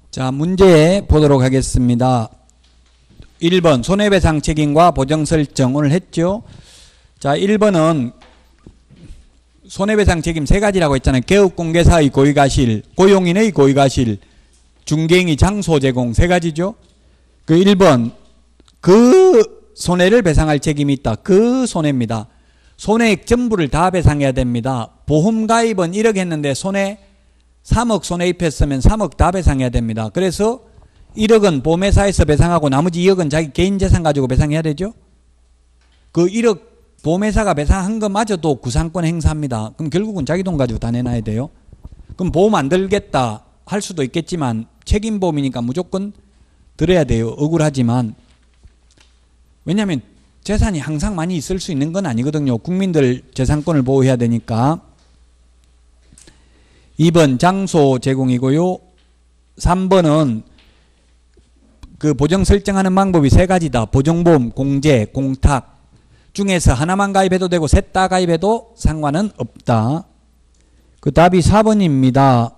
자, 문제 보도록 하겠습니다. 1번 손해배상 책임과 보정 설정 오늘 했죠. 자, 1번은 손해배상 책임 세 가지라고 했잖아요. 개업공개사의 고의과실, 고용인의 고의과실, 중개인의 장소 제공 세 가지죠. 그 1번 그 손해를 배상할 책임이 있다. 그 손해입니다. 손해액 전부를 다 배상해야 됩니다. 보험 가입은 1억 했는데 손해 3억 손해입했으면 3억 다 배상해야 됩니다. 그래서 1억은 보험회사에서 배상하고 나머지 2억은 자기 개인 재산 가지고 배상해야 되죠. 그 1억 보험회사가 배상한 것마저도 구상권 행사합니다. 그럼 결국은 자기 돈 가지고 다 내놔야 돼요. 그럼 보험 안 들겠다 할 수도 있겠지만 책임보험이니까 무조건 들어야 돼요. 억울하지만. 왜냐하면 재산이 항상 많이 있을 수 있는 건 아니거든요. 국민들 재산권을 보호해야 되니까. 2번 장소 제공이고요. 3번은 그 보정 설정하는 방법이 세 가지다. 보정보험, 공제, 공탁 중에서 하나만 가입해도 되고 셋 다 가입해도 상관은 없다. 그 답이 4번입니다.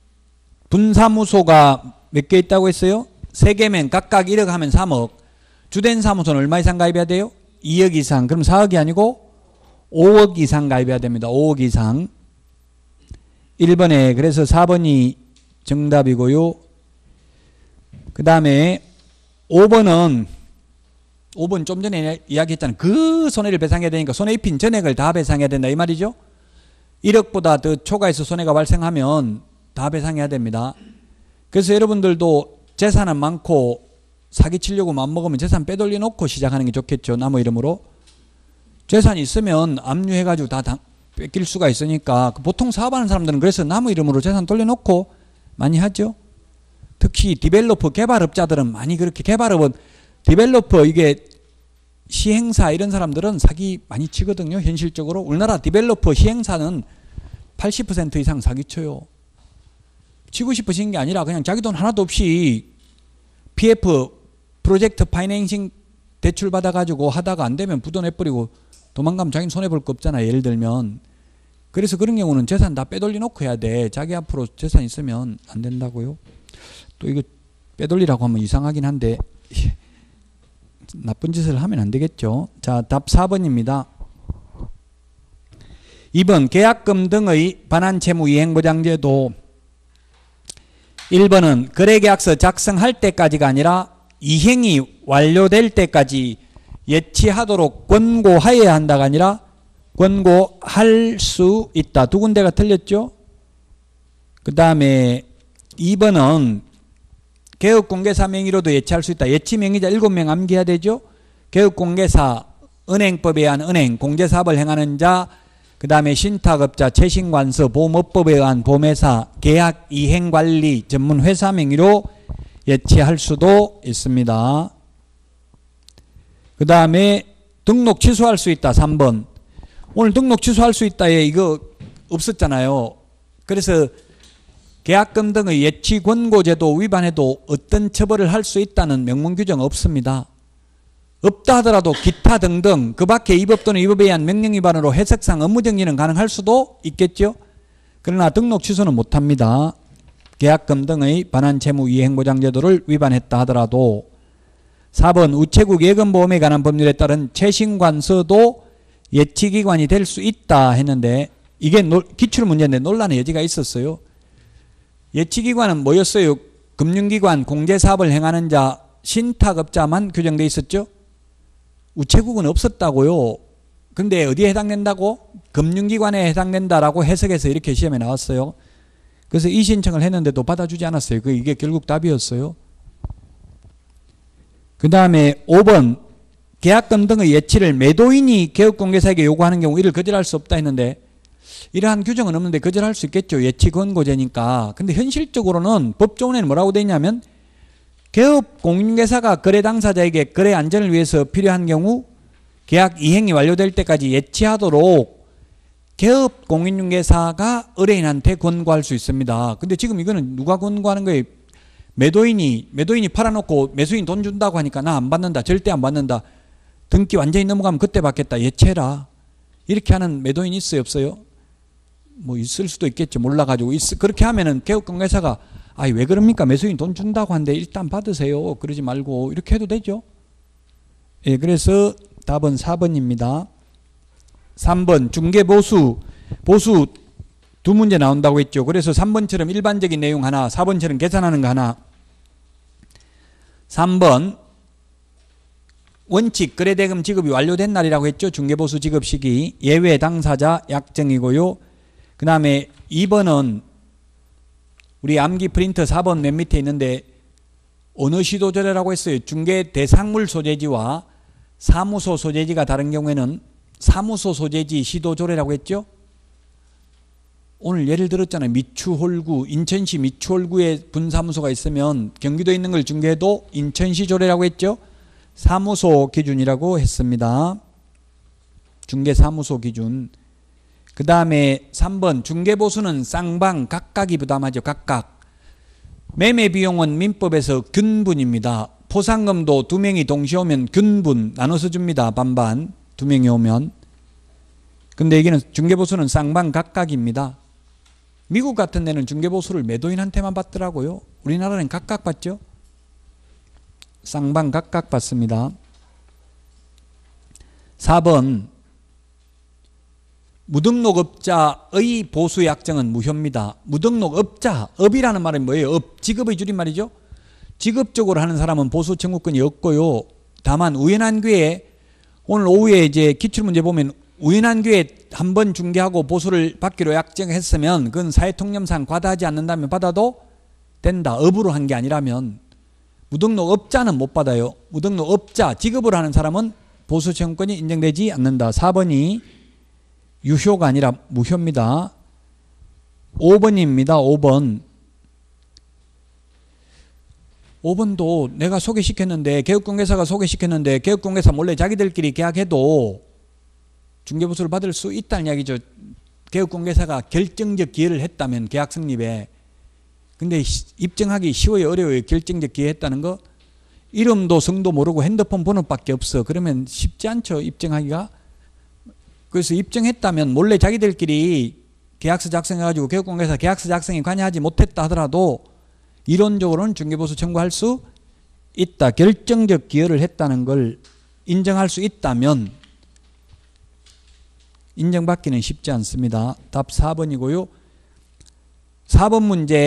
분사무소가 몇 개 있다고 했어요? 3개면 각각 1억 하면 3억. 주된 사무소는 얼마 이상 가입해야 돼요? 2억 이상. 그럼 4억이 아니고 5억 이상 가입해야 됩니다. 5억 이상. 1번에 그래서 4번이 정답이고요. 그 다음에 5번 좀 전에 이야기했잖아요. 그 손해를 배상해야 되니까 손해 입힌 전액을 다 배상해야 된다 이 말이죠. 1억보다 더 초과해서 손해가 발생하면 다 배상해야 됩니다. 그래서 여러분들도 재산은 많고 사기치려고 맘먹으면 재산 빼돌려 놓고 시작하는 게 좋겠죠. 남의 이름으로. 재산이 있으면 압류해가지고 다 뺏길 수가 있으니까 보통 사업하는 사람들은 그래서 남의 이름으로 재산 돌려놓고 많이 하죠. 특히 디벨로퍼 개발업자들은 많이 그렇게 개발업은 디벨로퍼 이게 시행사 이런 사람들은 사기 많이 치거든요. 현실적으로 우리나라 디벨로퍼 시행사는 80% 이상 사기쳐요. 치고 싶으신 게 아니라 그냥 자기 돈 하나도 없이 PF 프로젝트 파이낸싱 대출 받아가지고 하다가 안 되면 부도 내버리고 도망가면 자기는 손해볼 거 없잖아요. 예를 들면. 그래서 그런 경우는 재산 다 빼돌려 놓고 해야 돼. 자기 앞으로 재산 있으면 안 된다고요. 또 이거 빼돌리라고 하면 이상하긴 한데 나쁜 짓을 하면 안 되겠죠. 자, 답 4번입니다. 2번 계약금 등의 반환채무 이행보장제도 1번은 거래계약서 작성할 때까지가 아니라 이행이 완료될 때까지 예치하도록 권고하여야 한다가 아니라 권고할 수 있다. 두 군데가 틀렸죠. 그 다음에 2번은 개업공개사 명의로도 예치할 수 있다. 예치명의자 7명 암기해야 되죠. 개업공개사, 은행법에 의한 은행, 공제사업을 행하는 자, 그 다음에 신탁업자, 채신관서, 보험업법에 의한 보험회사, 계약 이행관리 전문회사 명의로 예치할 수도 있습니다. 그 다음에 등록 취소할 수 있다. 3번. 오늘 등록 취소할 수 있다에 이거 없었잖아요. 그래서 계약금 등의 예치 권고제도 위반해도 어떤 처벌을 할 수 있다는 명문 규정 없습니다. 없다 하더라도 기타 등등 그 밖에 이 법 또는 이 법에 의한 명령 위반으로 해석상 업무정지는 가능할 수도 있겠죠. 그러나 등록 취소는 못합니다. 계약금 등의 반환채무 이행보장제도를 위반했다 하더라도. 4번 우체국 예금보험에 관한 법률에 따른 채신관서도 예치기관이 될 수 있다 했는데 이게 기출문제인데 논란의 여지가 있었어요. 예치기관은 뭐였어요? 금융기관, 공제사업을 행하는 자, 신탁업자만 규정되어 있었죠. 우체국은 없었다고요. 근데 어디에 해당된다고? 금융기관에 해당된다라고 해석해서 이렇게 시험에 나왔어요. 그래서 이 신청을 했는데도 받아주지 않았어요. 이게 결국 답이었어요. 그 다음에 5번 계약금 등의 예치를 매도인이 개업공개사에게 요구하는 경우 이를 거절할 수 없다 했는데 이러한 규정은 없는데 거절할 수 있겠죠. 예치 권고제니까. 근데 현실적으로는 법조문에는 뭐라고 되어 있냐면 개업공개사가 거래 당사자에게 거래 안전을 위해서 필요한 경우 계약 이행이 완료될 때까지 예치하도록 개업공인중개사가 의뢰인한테 권고할 수 있습니다. 근데 지금 이거는 누가 권고하는 거예요? 매도인이 팔아놓고 매수인 돈 준다고 하니까 나 안 받는다. 절대 안 받는다. 등기 완전히 넘어가면 그때 받겠다. 예치해라. 이렇게 하는 매도인 있어요? 없어요? 뭐 있을 수도 있겠죠. 몰라가지고. 그렇게 하면은 개업공개사가 아이 왜 그럽니까? 매수인 돈 준다고 하는데 일단 받으세요. 그러지 말고 이렇게 해도 되죠. 예, 그래서 답은 4번입니다. 3번 중개보수 보수 두 문제 나온다고 했죠. 그래서 3번처럼 일반적인 내용 하나, 4번처럼 계산하는 거 하나. 3번 원칙 거래대금 지급이 완료된 날이라고 했죠. 중개보수 지급 시기. 예외 당사자 약정이고요. 그 다음에 2번은 우리 암기 프린터 4번 맨 밑에 있는데 어느 시도조례라고 했어요. 중개 대상물 소재지와 사무소 소재지가 다른 경우에는 사무소 소재지 시도조례라고 했죠. 오늘 예를 들었잖아요. 미추홀구, 인천시 미추홀구에 분사무소가 있으면 경기도에 있는 걸 중개해도 인천시 조례라고 했죠. 사무소 기준이라고 했습니다. 중개사무소 기준. 그 다음에 3번 중개보수는 쌍방 각각이 부담하죠. 각각. 매매비용은 민법에서 균분입니다. 포상금도 두 명이 동시에 오면 균분 나눠서 줍니다. 반반 두 명이 오면. 근데 여기는 중개보수는 쌍방 각각입니다. 미국 같은 데는 중개보수를 매도인한테만 받더라고요. 우리나라는 각각 받죠. 쌍방 각각 받습니다. 4번 무등록업자의 보수약정은 무효입니다. 무등록업자, 업이라는 말은 뭐예요? 업, 직업의 줄임말이죠. 직업적으로 하는 사람은 보수 청구권이 없고요. 다만 우연한 기회에 오늘 오후에 이제 기출문제 보면 우연한 기회에 한 번 중개하고 보수를 받기로 약정했으면 그건 사회통념상 과다하지 않는다면 받아도 된다. 업으로 한 게 아니라면. 무등록업자는 못 받아요. 무등록업자, 직업으로 하는 사람은 보수 청구권이 인정되지 않는다. 4번이 유효가 아니라 무효입니다. 5번입니다. 5번. 5번도 내가 소개시켰는데 개업공개사가 소개시켰는데 개업공개사 몰래 자기들끼리 계약해도 중개보수를 받을 수 있다는 이야기죠. 개업공개사가 결정적 기여를 했다면 계약 성립에. 근데 입증하기 쉬워요, 어려워요? 결정적 기여했다는 거. 이름도 성도 모르고 핸드폰 번호밖에 없어. 그러면 쉽지 않죠, 입증하기가. 그래서 입증했다면 몰래 자기들끼리 계약서 작성해가지고 개업공개사 계약서 작성에 관여하지 못했다 하더라도 이론적으로는 중개보수 청구할 수 있다. 결정적 기여를 했다는 걸 인정할 수 있다면 인정받기는 쉽지 않습니다. 답 4번이고요. 4번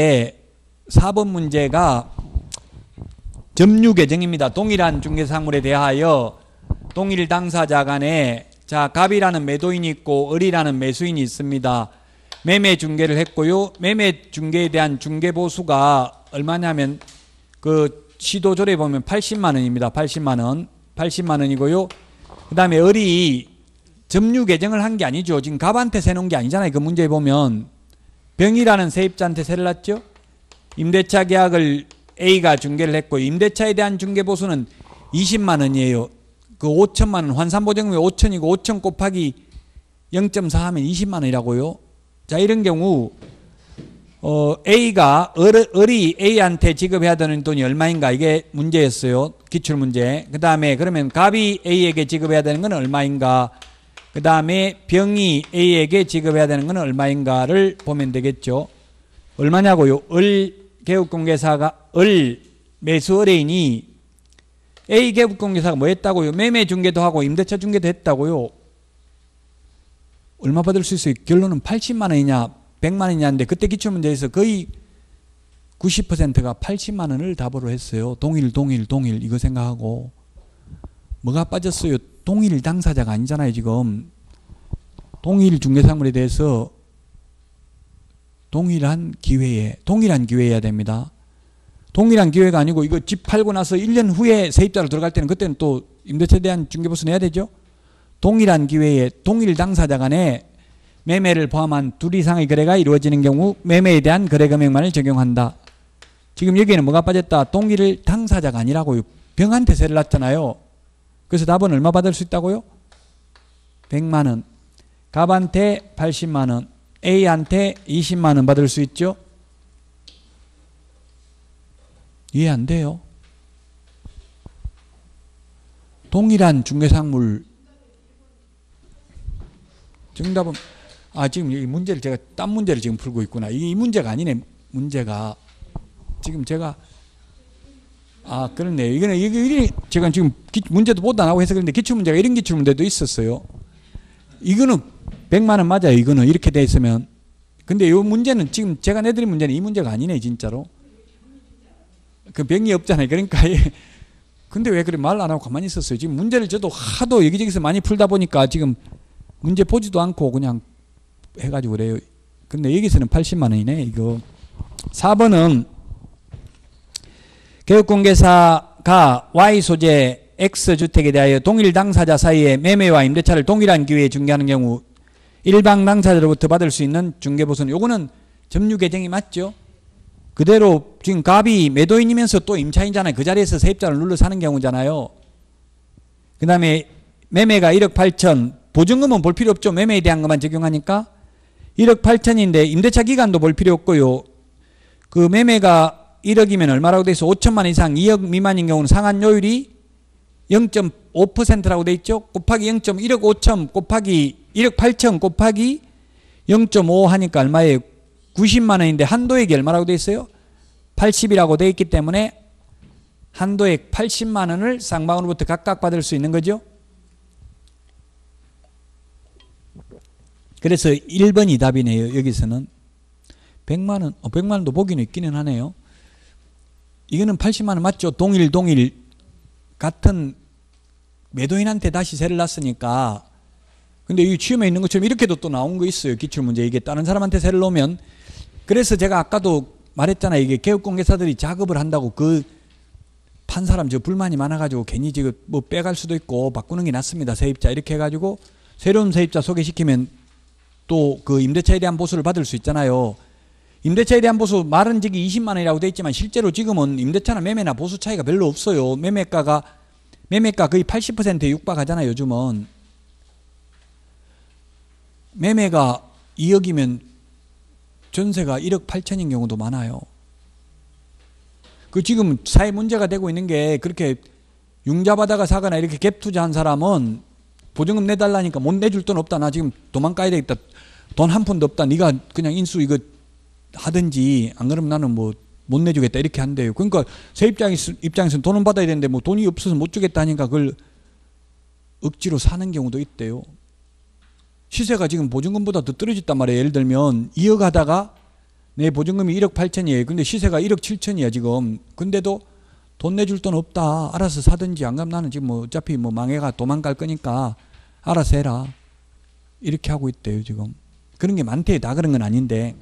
문제가 점유 계정입니다. 동일한 중개사물에 대하여 동일 당사자 간에 자, 갑이라는 매도인이 있고 을이라는 매수인이 있습니다. 매매 중개를 했고요. 매매 중개에 대한 중개보수가 얼마냐면 그 시도조례 보면 80만 원입니다. 80만 원. 80만 원이고요. 그 다음에 을이 점유 계정을 한 게 아니죠. 지금 갑한테 세놓은 게 아니잖아요. 그 문제에 보면 병이라는 세입자한테 세를 놨죠. 임대차 계약을 A가 중개를 했고 임대차에 대한 중개보수는 20만 원이에요. 그 5천만 원 환산보증금이 5천이고 5천 곱하기 0.4 하면 20만 원이라고요. 자, 이런 경우 A가 을이 A한테 지급해야 되는 돈이 얼마인가 이게 문제였어요. 기출문제. 그 다음에 그러면 갑이 A에게 지급해야 되는 건 얼마인가. 그 다음에 병이 A에게 지급해야 되는 건 얼마인가를 보면 되겠죠. 얼마냐고요. 개업공개사가 매수 의뢰인이 A 개업공개사가 뭐 했다고요. 매매 중개도 하고 임대차 중개도 했다고요. 얼마 받을 수 있어요? 결론은 80만 원이냐 100만 원이냐인데 그때 기출문제에서 거의 90%가 80만 원을 답으로 했어요. 동일 이거 생각하고. 뭐가 빠졌어요? 동일 당사자가 아니잖아요. 지금 동일 중개사물에 대해서 동일한 기회여야 됩니다. 동일한 기회가 아니고 이거 집 팔고 나서 1년 후에 세입자로 들어갈 때는 그때는 또 임대차에 대한 중개보수 내야 되죠. 동일한 기회에 동일 당사자 간에 매매를 포함한 둘 이상의 거래가 이루어지는 경우 매매에 대한 거래 금액만을 적용한다. 지금 여기에는 뭐가 빠졌다? 동일 당사자가 아니라고요. 병한테 세를 놨잖아요. 그래서 답은 얼마 받을 수 있다고요? 100만 원. 갑한테 80만 원. A한테 20만 원 받을 수 있죠? 이해 안 돼요? 동일한 중개상물. 정답은 지금 이 문제를 제가 딴 문제를 지금 풀고 있구나. 이 문제가 아니네. 문제가 지금 제가 그렇네요. 이게 제가 지금 문제도 보도 안 하고 해서 그런데 기출문제가 이런 기출문제도 있었어요. 이거는 100만 원 맞아요. 이거는 이렇게 돼 있으면. 근데 이 문제는 지금 제가 내드린 문제는 이 문제가 아니네 진짜로. 그 병이 없잖아요. 그러니까 근데 왜 그래 말 안 하고 가만히 있었어요. 지금 문제를 저도 하도 여기저기서 많이 풀다 보니까 지금 문제 보지도 않고 그냥 해가지고 그래요. 근데 여기서는 80만 원이네 이거. 4번은 교육공개사가 Y 소재 X 주택에 대하여 동일 당사자 사이에 매매와 임대차를 동일한 기회에 중개하는 경우 일방 당사자로부터 받을 수 있는 중개보수는, 요거는 점유 계정이 맞죠? 그대로 지금 갑이 매도인이면서 또 임차인이잖아요. 그 자리에서 세입자를 눌러 사는 경우잖아요. 그 다음에 매매가 1억 8천, 보증금은 볼 필요 없죠. 매매에 대한 것만 적용하니까 1억 8천인데 임대차 기간도 볼 필요 없고요. 그 매매가 1억이면 얼마라고 돼 있어? 5천만 원 이상 2억 미만인 경우는 상한요율이 0.5%라고 돼 있죠. 곱하기 1억 5천 곱하기 1억 8천 곱하기 0.5 하니까 얼마예요? 90만 원인데 한도액이 얼마라고 돼 있어요? 80이라고 돼 있기 때문에 한도액 80만 원을 쌍방으로부터 각각 받을 수 있는 거죠. 그래서 1번이 답이네요. 여기서는 100만 원, 100만 원도 보기는 있기는 하네요. 이거는 80만 원 맞죠? 동일 같은 매도인한테 다시 세를 놨으니까. 근데 이 시험에 있는 것처럼 이렇게도 또 나온 거 있어요. 기출문제. 이게 다른 사람한테 세를 놓으면. 그래서 제가 아까도 말했잖아요. 이게 개업공개사들이 작업을 한다고 그 판 사람 저 불만이 많아가지고 괜히 지금 뭐 빼갈 수도 있고 바꾸는 게 낫습니다. 세입자 이렇게 해가지고 새로운 세입자 소개시키면 또 그 임대차에 대한 보수를 받을 수 있잖아요. 임대차에 대한 보수 말은 저기 20만 원이라고 돼 있지만 실제로 지금은 임대차나 매매나 보수 차이가 별로 없어요. 매매가 거의 80%에 육박하잖아요. 요즘은. 매매가 2억이면 전세가 1억 8천인 경우도 많아요. 그 지금 사회 문제가 되고 있는 게 그렇게 융자받아가 사거나 이렇게 갭 투자한 사람은 보증금 내달라니까 못 내줄 돈 없다. 나 지금 도망가야 되겠다. 돈 한 푼도 없다. 네가 그냥 인수 이거 하든지 안 그러면 나는 뭐 못 내주겠다 이렇게 한대요. 그러니까 세입자 입장에서는 돈은 받아야 되는데 뭐 돈이 없어서 못 주겠다 하니까 그걸 억지로 사는 경우도 있대요. 시세가 지금 보증금보다 더 떨어졌단 말이에요. 예를 들면 2억 하다가 내 보증금이 1억 8천이에요. 근데 시세가 1억 7천이야 지금. 근데도 돈 내줄 돈 없다. 알아서 사든지 안 그러면 나는 지금 뭐 어차피 뭐 망해가 도망갈 거니까 알아서 해라. 이렇게 하고 있대요 지금. 그런 게 많대요. 다 그런 건 아닌데.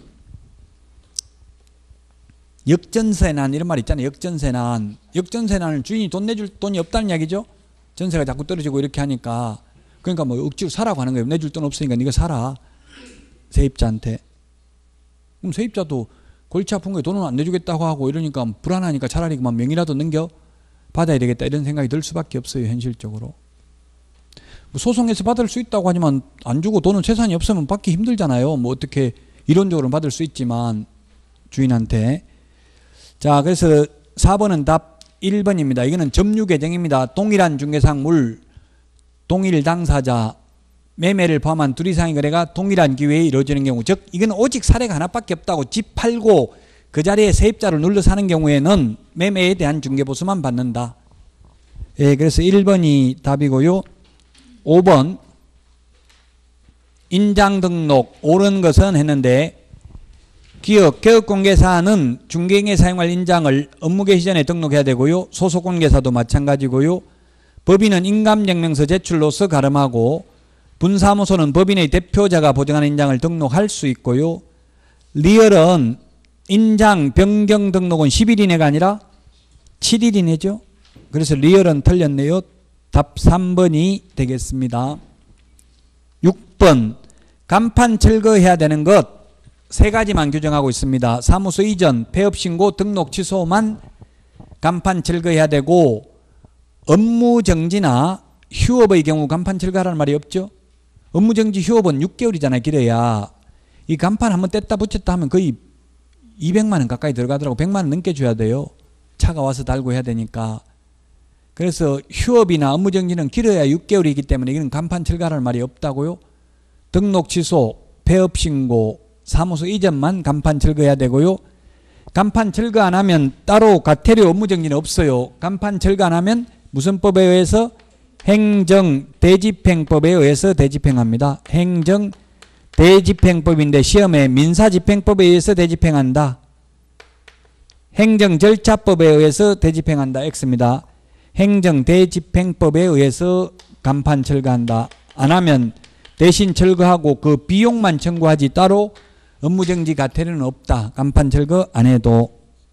역전세난 이런 말 있잖아요. 역전세난은 주인이 돈 내줄 돈이 없다는 이야기죠. 전세가 자꾸 떨어지고 이렇게 하니까. 그러니까 뭐 억지로 사라고 하는 거예요. 내줄 돈 없으니까 네가 사라. 세입자한테. 그럼 세입자도 골치 아픈 거에 돈은 안 내주겠다고 하고 이러니까 불안하니까 차라리 그만 명의라도 넘겨 받아야 되겠다 이런 생각이 들 수밖에 없어요. 현실적으로. 뭐 소송해서 받을 수 있다고 하지만 안 주고 돈은 재산이 없으면 받기 힘들잖아요. 뭐 어떻게 이론적으로는 받을 수 있지만 주인한테. 자, 그래서 4번은 답 1번입니다. 이거는 점유 계정입니다. 동일한 중개상물, 동일 당사자, 매매를 포함한 둘 이상의 거래가 동일한 기회에 이루어지는 경우, 즉 이건 오직 사례가 하나밖에 없다고. 집 팔고 그 자리에 세입자를 눌러 사는 경우에는 매매에 대한 중개보수만 받는다. 예, 그래서 1번이 답이고요. 5번 인장 등록 옳은 것은 했는데, 개업공개사는 중개행에 사용할 인장을 업무 개시 전에 등록해야 되고요. 소속공개사도 마찬가지고요. 법인은 인감증명서 제출로서 가름하고, 분사무소는 법인의 대표자가 보증하는 인장을 등록할 수 있고요. 리얼은 인장 변경 등록은 10일 이내가 아니라 7일 이내죠. 그래서 리얼은 틀렸네요. 답 3번이 되겠습니다. 6번 간판 철거해야 되는 것 세 가지만 규정하고 있습니다. 사무소 이전, 폐업신고, 등록 취소만 간판 철거해야 되고, 업무정지나 휴업의 경우 간판 철거하라는 말이 없죠. 업무정지 휴업은 6개월이잖아요. 길어야. 이 간판 한번 뗐다 붙였다 하면 거의 200만 원 가까이 들어가더라고. 100만 원 넘게 줘야 돼요. 차가 와서 달고 해야 되니까. 그래서 휴업이나 업무정지는 길어야 6개월이기 때문에 이건 간판 철거하라는 말이 없다고요. 등록 취소, 폐업신고, 사무소 이전만 간판 철거해야 되고요. 간판 철거 안 하면 따로 과태료 업무정지는 없어요. 간판 철거 안 하면 무슨 법에 의해서? 행정대집행법에 의해서 대집행합니다. 행정대집행법인데 시험에 민사집행법에 의해서 대집행한다. 행정절차법에 의해서 대집행한다. X입니다. 행정대집행법에 의해서 간판 철거한다. 안 하면 대신 철거하고 그 비용만 청구하지 따로 업무정지 과태료는 없다. 간판 철거 안 해도.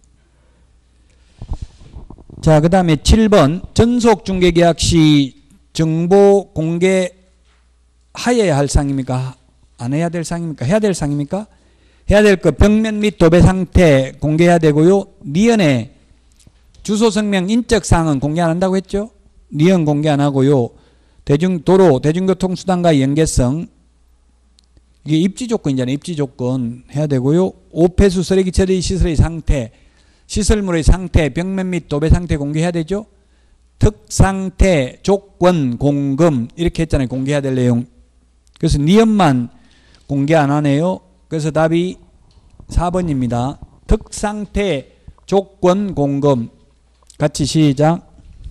자, 그 다음에 7번 전속중개계약 시 정보 공개 하여야 할 사항입니까? 안 해야 될 사항입니까? 해야 될 사항입니까? 해야 될 거 벽면 및 도배 상태 공개해야 되고요. 니은의 주소 성명 인적 사항은 공개 안 한다고 했죠? 니은 공개 안 하고요. 도로 대중교통수단과의 연계성, 이게 입지 조건이잖아요. 입지 조건 해야 되고요. 오폐수 쓰레기 처리 시설의 상태, 시설물의 상태, 벽면 및 도배 상태 공개해야 되죠. 특상태, 조건, 공금 이렇게 했잖아요. 공개해야 될 내용. 그래서 니은만 공개 안 하네요. 그래서 답이 4번입니다. 특상태, 조건, 공금. 같이 시작.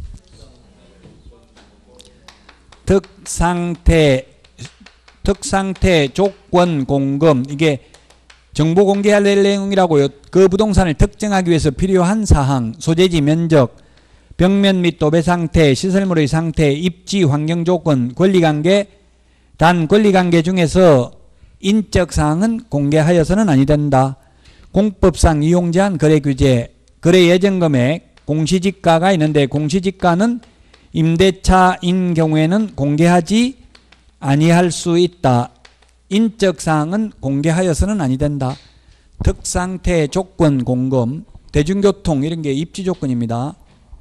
특상태, 조건, 공금. 이게 정보 공개할 내용이라고요. 그 부동산을 특정하기 위해서 필요한 사항, 소재지 면적, 벽면 및 도배 상태, 시설물의 상태, 입지 환경 조건, 권리관계, 단 권리관계 중에서 인적 사항은 공개하여서는 아니 된다. 공법상 이용 제한 거래 규제, 거래 예정 금액, 공시지가가 있는데 공시지가는 임대차인 경우에는 공개하지 아니할 수 있다. 인적 사항은 공개하여서는 아니 된다. 특상태, 조건, 공금, 대중교통 이런 게 입지 조건입니다.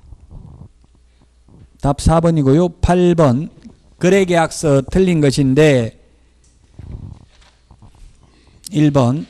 답 4번이고요. 8번 거래계약서 틀린 것인데 1번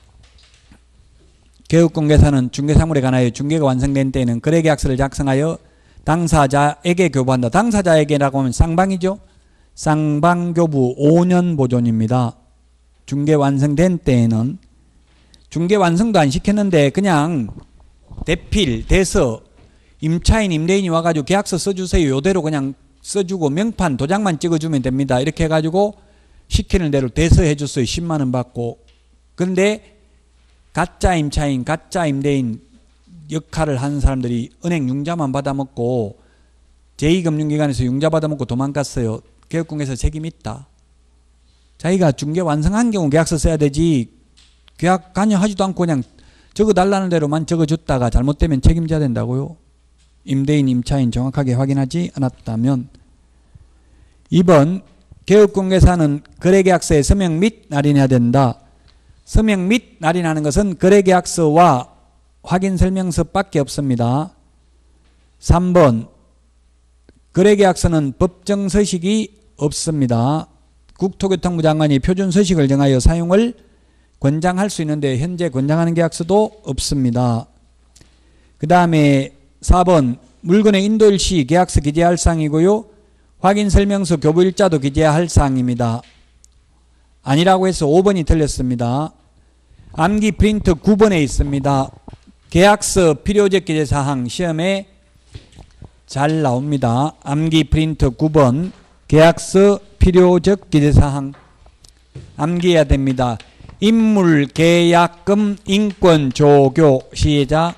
개업공개사는 중개사물에 관하여 중개가 완성된 때에는 거래계약서를 작성하여 당사자에게 교부한다. 당사자에게라고 하면 쌍방이죠. 쌍방교부 5년 보존입니다. 중개 완성된 때에는 중개 완성도 안 시켰는데 그냥 대필, 대서, 임차인, 임대인이 와가지고 계약서 써주세요. 이대로 그냥 써주고 명판, 도장만 찍어주면 됩니다. 이렇게 해가지고 시키는 대로 대서해 줬어요. 10만 원 받고. 그런데 가짜 임차인, 가짜 임대인 역할을 하는 사람들이 은행 융자만 받아먹고 제2금융기관에서 융자 받아먹고 도망갔어요. 개업공개사 책임 있다. 자기가 중개 완성한 경우 계약서 써야 되지 계약 관여하지도 않고 그냥 적어달라는 대로만 적어줬다가 잘못되면 책임져야 된다고요. 임대인, 임차인 정확하게 확인하지 않았다면. 2번 개업공개사는 거래계약서에 서명 및 날인해야 된다. 서명 및 날인하는 것은 거래계약서와 확인설명서밖에 없습니다. 3번 거래계약서는 법정서식이 없습니다. 국토교통부 장관이 표준서식을 정하여 사용을 권장할 수 있는데 현재 권장하는 계약서도 없습니다. 그 다음에 4번 물건의 인도일시 계약서 기재할 사항이고요. 확인설명서 교부일자도 기재할 사항입니다. 아니라고 해서 5번이 틀렸습니다. 암기 프린트 9번에 있습니다. 계약서 필요적 기재사항 시험에 잘 나옵니다. 암기 프린트 9번 계약서 필요적 기재사항 암기해야 됩니다. 인물, 계약금, 인권, 조교. 시작.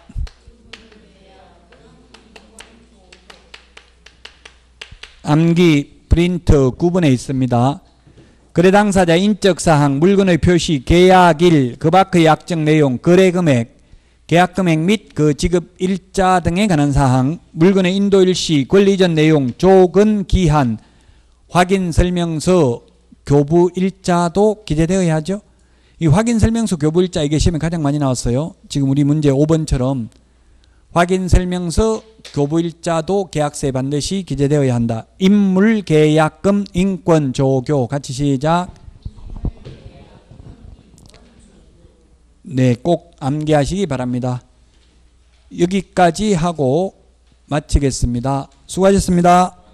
암기 프린트 9번에 있습니다. 거래 당사자 인적사항, 물건의 표시, 계약일, 그 밖의 약정 내용, 거래금액, 계약금액 및 그 지급일자 등에 관한 사항, 물건의 인도일시, 권리이전 내용, 조건, 기한, 확인설명서, 교부일자도 기재되어야 하죠. 이 확인설명서, 교부일자 이게 시험에 가장 많이 나왔어요. 지금 우리 문제 5번처럼 확인설명서, 교부일자도 계약서에 반드시 기재되어야 한다. 인물, 계약금, 인권, 조교. 같이 시작. 네, 꼭 암기하시기 바랍니다. 여기까지 하고 마치겠습니다. 수고하셨습니다.